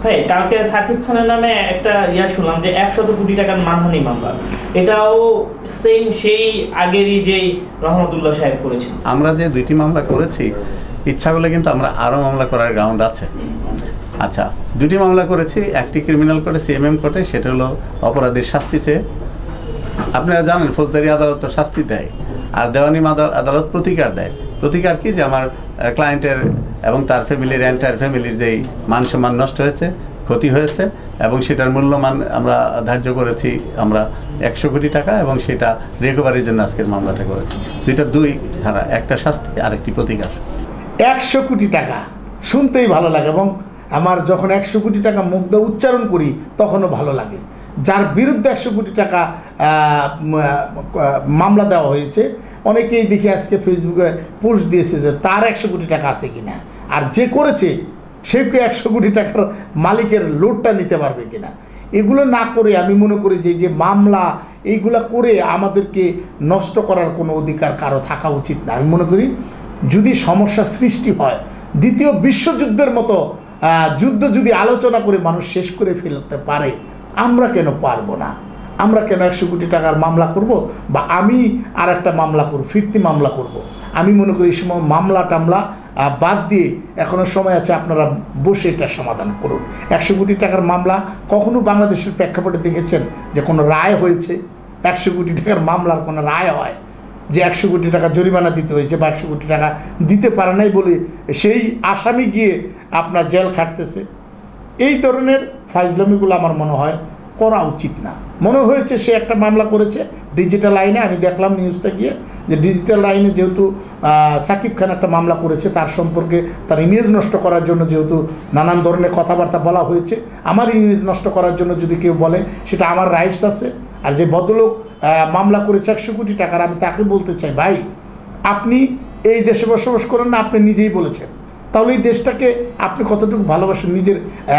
ভাই কালকে সাকিব খানের নামে একটা শুনলাম যে 100 কোটি টাকার মানহানি মামলা, এটাও সেম সেই আগেরই যেই রহমতুল্লাহ সাহেব করেছেন। আমরা যে দুইটি মামলা করেছি, ইচ্ছা করলে কিন্তু আমরা আরও মামলা করার গ্রাউন্ড আছে। আচ্ছা, দুটি মামলা করেছি, একটি ক্রিমিনাল কোর্টে সিএমএম কোর্টে, সেটা হলো অপরাধীর শাস্তি চেয়ে। আপনারা জানেন ফৌজদারি আদালত তো শাস্তি দেয়, আর দেওয়ানি আদালত প্রতিকার দেয়। প্রতিকার কি? যে আমার ক্লায়েন্টের এবং তার ফ্যামিলির এন্টায়ার ফ্যামিলির যেই মান সম্মান নষ্ট হয়েছে, ক্ষতি হয়েছে, এবং সেটার মূল্যমান আমরা ধার্য করেছি আমরা 100 কোটি টাকা, এবং সেটা রিকভারির জন্য আজকের মামলাটা করেছি। দুই ধারা, একটা শাস্তি আর একটি প্রতিকার। 100 কোটি টাকা শুনতেই ভালো লাগে, এবং আমার যখন 100 কোটি টাকা মুখ দিয়ে উচ্চারণ করি তখনও ভালো লাগে। যার বিরুদ্ধে 100 কোটি টাকা মামলা দেওয়া হয়েছে, অনেকেই দেখে আজকে ফেসবুকে পোস্ট দিয়েছে যে তার 100 কোটি টাকা আছে কিনা, আর যে করেছে সে কি 100 কোটি টাকার মালিকের লোডটা নিতে পারবে কিনা। এগুলো না করে আমি মনে করি যে মামলা এইগুলো করে আমাদেরকে নষ্ট করার কোনো অধিকার কারো থাকা উচিত না। আমি মনে করি যদি সমস্যা সৃষ্টি হয়, দ্বিতীয় বিশ্বযুদ্ধের মতো যুদ্ধ যদি আলোচনা করে মানুষ শেষ করে ফেলতে পারে, আমরা কেন পারবো না? আমরা কেন 100 কোটি টাকার মামলা করব, বা আমি আর একটা মামলা করব, ফিরতি মামলা করব? আমি মনে করি এই সময় মামলা টামলা বাদ দিয়ে এখনও সময় আছে, আপনারা বসে এটা সমাধান করুন। 100 কোটি টাকার মামলা কখনো বাংলাদেশের প্রেক্ষাপটে দেখেছেন যে কোনো রায় হয়েছে? 100 কোটি টাকার মামলার কোনো রায় হয় যে 100 কোটি টাকা জরিমানা দিতে হয়েছে, বা 100 কোটি টাকা দিতে পারে নাই বলে সেই আসামি গিয়ে আপনার জেল খাটতেছে? এই ধরনের ফাইজলামিগুলো আমার মনে হয় করা উচিত না। মনে হয়েছে সে একটা মামলা করেছে ডিজিটাল আইনে, আমি দেখলাম নিউজটা গিয়ে যে ডিজিটাল আইনে যেহেতু সাকিব খান একটা মামলা করেছে, তার সম্পর্কে তার ইমেজ নষ্ট করার জন্য যেহেতু নানান ধরনের কথাবার্তা বলা হয়েছে, আমার ইমেজ নষ্ট করার জন্য যদি কেউ বলে সেটা আমার রাইটস আছে। আর যে ভদ্রলোক মামলা করেছে 100 কোটি টাকার, আমি তাকে বলতে চাই, ভাই আপনি এই দেশে বসবাস করেন না, আপনি নিজেই বলেছেন, তাহলে এই দেশটাকে আপনি কতটুকু ভালোবাসেন নিজের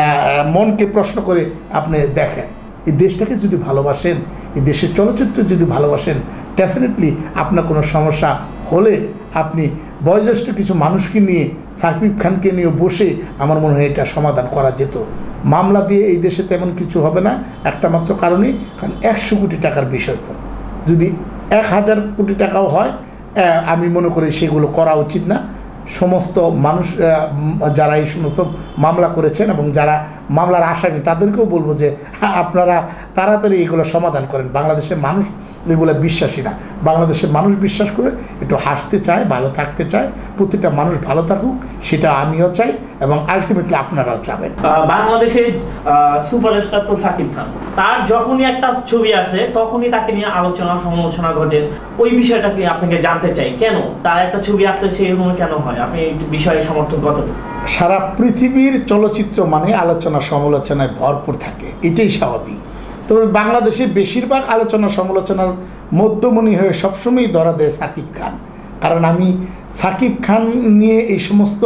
মনকে প্রশ্ন করে আপনি দেখেন। এই দেশটাকে যদি ভালোবাসেন, এই দেশের চলচ্চিত্র যদি ভালোবাসেন, ডেফিনেটলি আপনার কোনো সমস্যা হলে আপনি বয়োজ্যেষ্ঠ কিছু মানুষকে নিয়ে, সাকিব খানকে নিয়ে বসে আমার মনে হয় এটা সমাধান করা যেত। মামলা দিয়ে এই দেশে তেমন কিছু হবে না, একটা মাত্র কারণেই, কারণ 100 কোটি টাকার বিষয় তো। যদি 1000 কোটি টাকাও হয়, আমি মনে করি সেগুলো করা উচিত না। সমস্ত মানুষ যারা এই সমস্ত মামলা করেছেন এবং যারা মামলার আসামি, তাদেরকেও বলবো যে আপনারা তাড়াতাড়ি এগুলো সমাধান করেন। বাংলাদেশের মানুষ এগুলো বিশ্বাসী না। বাংলাদেশের মানুষ বিশ্বাস করে একটু হাসতে চায়, ভালো থাকতে চায়। প্রতিটা মানুষ ভালো থাকুক, সেটা আমিও চাই, এবং আলটিমেটলি আপনারাও চাবেন। বাংলাদেশের সুপারস্টার তো সাকিব খান, তার যখনই একটা ছবি আসে তখনই তাকে নিয়ে আলোচনা সমালোচনা ঘটে। ওই বিষয়টা কি আপনাকে জানতে চাই, কেন তার একটা ছবি আসলে সেরকম কেন হয়? আপনি বিষয়ে সমর্থন কতটুকু? সারা পৃথিবীর চলচ্চিত্র মানে আলোচনা সমালোচনায় ভরপুর থাকে, এটাই স্বাভাবিক। তবে বাংলাদেশে বেশিরভাগ আলোচনা সমালোচনার মধ্যমণি হয়ে সবসময়ই ধরা দেয় সাকিব খান। কারণ আমি সাকিব খান নিয়ে এই সমস্ত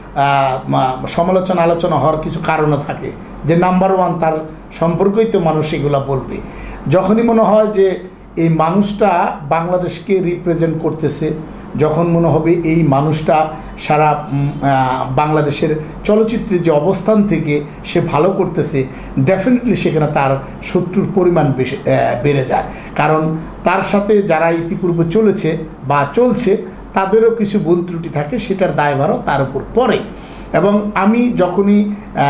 সমালোচনা আলোচনা হওয়ার কিছু কারণও থাকে, যে নাম্বার 1 তার সম্পর্কেই তো মানুষ এগুলো বলবে। যখনই মনে হয় যে এই মানুষটা বাংলাদেশকে রিপ্রেজেন্ট করতেছে, যখন মনে হবে এই মানুষটা সারা বাংলাদেশের চলচ্চিত্রের যে অবস্থান থেকে সে ভালো করতেছে, ডেফিনেটলি সেখানে তার শত্রুর পরিমাণ বেড়ে যায়। কারণ তার সাথে যারা ইতিপূর্বে চলেছে বা চলছে, তাদেরও কিছু ভুল ত্রুটি থাকে, সেটার দায়ভারও তার উপর পড়ে। এবং আমি যখনই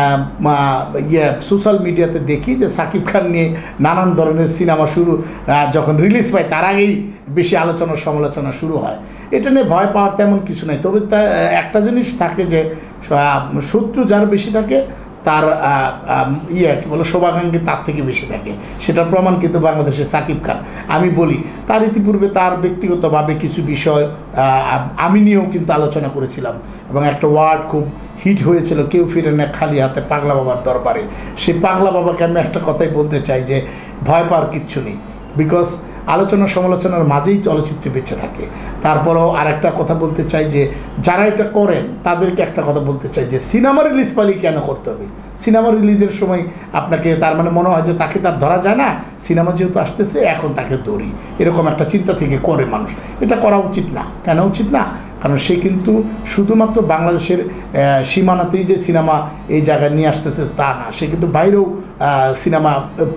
সোশ্যাল মিডিয়াতে দেখি যে সাকিব খান নিয়ে নানান ধরনের সিনেমা যখন রিলিজ পায়, তার আগেই বেশি আলোচনা সমালোচনা শুরু হয়। এটা নিয়ে ভয় পাওয়ার তেমন কিছু নাই। তবে একটা জিনিস থাকে যে শত্রু যার বেশি থাকে, তার কী বলো শুভাকাঙ্ক্ষী তার থেকে বেশি থাকে। সেটার প্রমাণ কিন্তু বাংলাদেশের সাকিব খান। আমি বলি, তার ইতিপূর্বে তার ব্যক্তিগতভাবে কিছু বিষয় আমি নিয়েও কিন্তু আলোচনা করেছিলাম, এবং একটা ওয়ার্ড খুব হিট হয়েছিল, কেউ ফিরে না খালি হাতে পাগলা বাবার দরবারে। সেই পাগলা বাবাকে আমি একটা কথাই বলতে চাই যে ভয় পাওয়ার কিচ্ছু নেই, বিকজ আলোচনা সমালোচনার মাঝেই চলচ্চিত্র বেঁচে থাকে। তারপরেও আরেকটা কথা বলতে চাই যে যারা এটা করেন তাদেরকে একটা কথা বলতে চাই যে সিনেমা রিলিজ পালি কেন করতে হবে? সিনেমা রিলিজের সময় আপনাকে তার মানে মনে হয় যে তাকে তার ধরা যায় না, সিনেমা যেহেতু আসতেছে এখন তাকে ধরি, এরকম একটা চিন্তা থেকে করে মানুষ। এটা করা উচিত না। কেন উচিত না? কারণ সে কিন্তু শুধুমাত্র বাংলাদেশের সীমানাতেই যে সিনেমা এই জায়গায় নিয়ে আসতেছে তা না, সে কিন্তু বাইরেও সিনেমা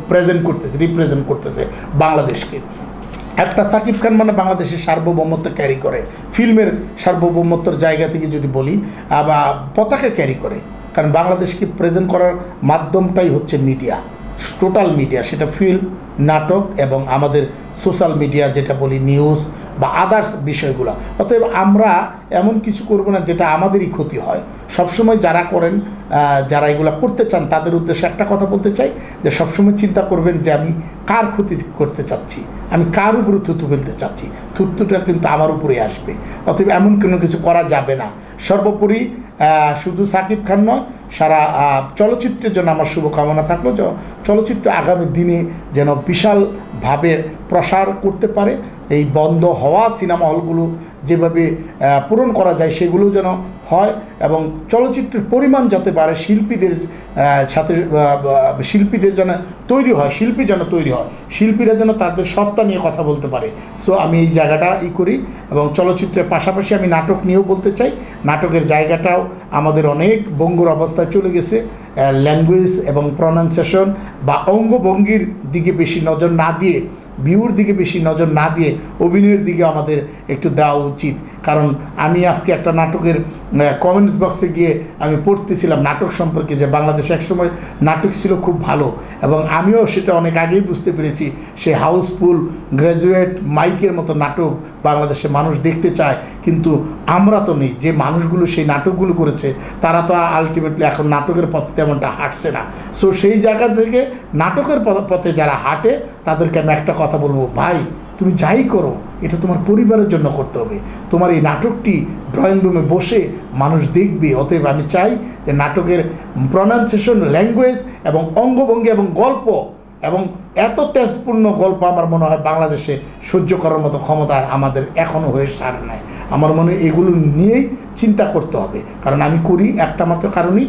রিপ্রেজেন্ট করতেছে বাংলাদেশকে। একটা সাকিব খান মানে বাংলাদেশের সার্বভৌমত্ব ক্যারি করে, ফিল্মের সার্বভৌমত্বর জায়গা থেকে যদি বলি বা পতাকা ক্যারি করে, কারণ বাংলাদেশকে প্রেজেন্ট করার মাধ্যমটাই হচ্ছে মিডিয়া, টোটাল মিডিয়া, সেটা ফিল্ম, নাটক এবং আমাদের সোশ্যাল মিডিয়া যেটা বলি নিউজ বা আদার্স বিষয়গুলো। অতএব আমরা এমন কিছু করব না যেটা আমাদেরই ক্ষতি হয়। সবসময় যারা করেন, যারা এগুলো করতে চান, তাদের উদ্দেশ্যে একটা কথা বলতে চাই যে সবসময় চিন্তা করবেন যে আমি কার ক্ষতি করতে চাচ্ছি, আমি কার উপরে থুতু ফেলতে চাচ্ছি, থুতুটা কিন্তু আমার উপরে আসবে। অতএব এমন কোনো কিছু করা যাবে না। সর্বোপরি শুধু সাকিব খান নয়, সারা চলচ্চিত্রের জন্য আমার শুভকামনা থাকলো যে চলচ্চিত্র আগামী দিনে যেন বিশালভাবে প্রসার করতে পারে। এই বন্ধ হওয়া সিনেমা হলগুলো যেভাবে পূরণ করা যায় সেগুলো যেন হয়, এবং চলচ্চিত্রের পরিমাণ যাতে বাড়ে, শিল্পীদের সাথে শিল্পীদের যেন তৈরি হয়, শিল্পী যেন তৈরি হয়, শিল্পীরা যেন তাদের সত্তা নিয়ে কথা বলতে পারে। সো আমি এই জায়গাটা করি, এবং চলচ্চিত্রের পাশাপাশি আমি নাটক নিয়েও বলতে চাই। নাটকের জায়গাটাও আমাদের অনেক বঙ্গুর অবস্থায় চলে গেছে। ল্যাঙ্গুয়েজ এবং প্রনাউন্সিয়েশন বা অঙ্গভঙ্গির দিকে বেশি নজর না দিয়ে, ভিউর দিকে বেশি নজর না দিয়ে অভিনয়ের দিকে আমাদের একটু দেওয়া উচিত। কারণ আমি আজকে একটা নাটকের কমেন্টস বক্সে গিয়ে আমি পড়তেছিলাম নাটক সম্পর্কে, যে বাংলাদেশে একসময় নাটক ছিল খুব ভালো, এবং আমিও সেটা অনেক আগেই বুঝতে পেরেছি। সে হাউসফুল, গ্র্যাজুয়েট, মাইকের মতো নাটক বাংলাদেশে মানুষ দেখতে চায়, কিন্তু আমরা তো নেই। যে মানুষগুলো সেই নাটকগুলো করেছে তারা তো আলটিমেটলি এখন নাটকের পথে তেমনটা হাঁটছে না। সো সেই জায়গা থেকে নাটকের পথে যারা হাঁটে তাদেরকে আমি একটা কথা বলবো, ভাই তুমি যাই করো এটা তোমার পরিবারের জন্য করতে হবে। তোমার এই নাটকটি ড্রয়িং রুমে বসে মানুষ দেখবে। অতএব আমি চাই যে নাটকের প্রনাউন্সিয়েশন, ল্যাঙ্গুয়েজ এবং অঙ্গভঙ্গি এবং গল্প, এবং এত তেজপূর্ণ গল্প আমার মনে হয় বাংলাদেশে সহ্য করার মতো ক্ষমতা আমাদের এখনও হয়ে সারে নাই। আমার মনে হয় এগুলো নিয়েই চিন্তা করতে হবে। কারণ আমি করি একটা মাত্র কারণেই,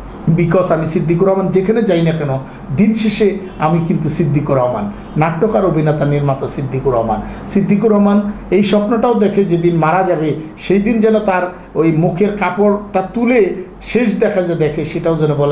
বিকজ আমি সিদ্দিকুর রহমান যেখানে যাই না কেন দিন শেষে আমি কিন্তু সিদ্দিকুর রহমান, নাট্যকার, অভিনেতা, নির্মাতা সিদ্দিকুর রহমান। সিদ্দিকুর রহমান এই স্বপ্নটাও দেখে যেদিন মারা যাবে সেই দিন যেন তার ওই মুখের কাপড়টা তুলে শেষ দেখে সেটাও যেন বলে,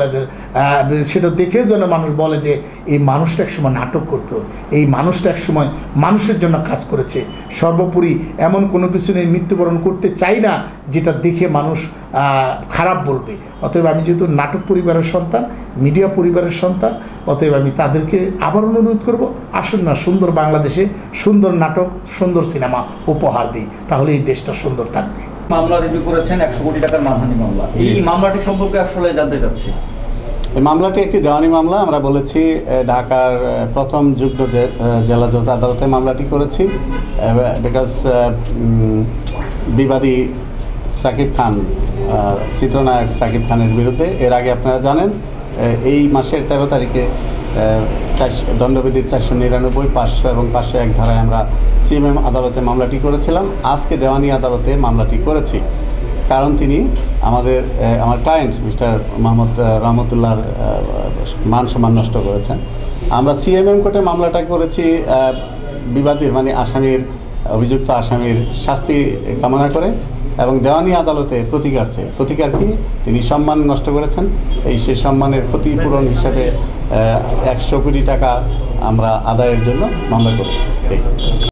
সেটা দেখেও যেন মানুষ বলে যে এই মানুষটা একসময় নাটক করতো, এই মানুষটা একসময় মানুষের জন্য কাজ করেছে। সর্বোপরি এমন কোনো কিছু নিয়ে মৃত্যুবরণ করতে চাই না যেটা দেখে মানুষ খারাপ বলবে। অতএব আমি যেহেতু নাটক পরিবারের সন্তান, মিডিয়া পরিবারের সন্তান, অতএব আমি তাদেরকে আবার অনুরোধ করব, আসুন না সুন্দর বাংলাদেশে সুন্দর নাটক, সুন্দর সিনেমা উপহার দিই, তাহলে এই দেশটা সুন্দর থাকবে। মামলা রিভিউ করেছেন 100 কোটি টাকার মানহানি মামলা, এই মামলাটি সম্পর্কে আসলে জানতে চাচ্ছি। এই মামলাটি একটি দেওয়ানি মামলা। আমরা বলেছি ঢাকার প্রথম যুগ্ম জেলা জজ আদালতে মামলাটি করেছি, বিকজ বিবাদী সাকিব খান, চিত্রনায়ক সাকিব খানের বিরুদ্ধে এর আগে আপনারা জানেন এই মাসের 13 তারিখে দণ্ডবিধির 499, 500 এবং 501 ধারায় আমরা সিএমএম আদালতে মামলাটি করেছিলাম। আজকে দেওয়ানি আদালতে মামলাটি করেছি, কারণ তিনি আমার ক্লায়েন্ট মিস্টার রহমতুল্লাহর মান সম্মান নষ্ট করেছেন। আমরা সিএমএম কোর্টে মামলাটা করেছি বিবাদীর মানে অভিযুক্ত আসামির শাস্তি কামনা করে, এবং দেওয়ানি আদালতে প্রতিকার কি তিনি সম্মান নষ্ট করেছেন, সেই সম্মানের ক্ষতিপূরণ হিসেবে 100 কোটি টাকা আমরা আদায়ের জন্য মামলা করেছি।